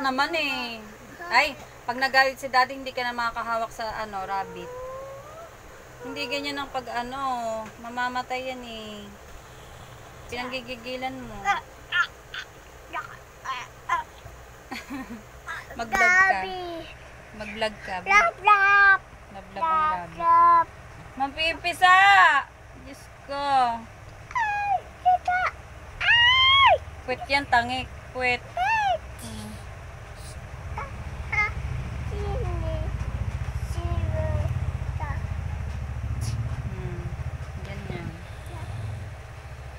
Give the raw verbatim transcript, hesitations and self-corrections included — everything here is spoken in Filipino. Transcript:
naman eh. Ay, pag nagalit si daddy, hindi ka na makakahawak sa ano, rabbit. Hindi ganyan ang pag ano, mamamatay yan eh. Pinanggigigilan mo. Mag-vlog ka. Mag-vlog ka. Lap, lap. Lab-lab ang rabbit. Lap. Mampipisa! Diyos ko. Ay, tita. Ay! Puwet yan, tangik. Puwet.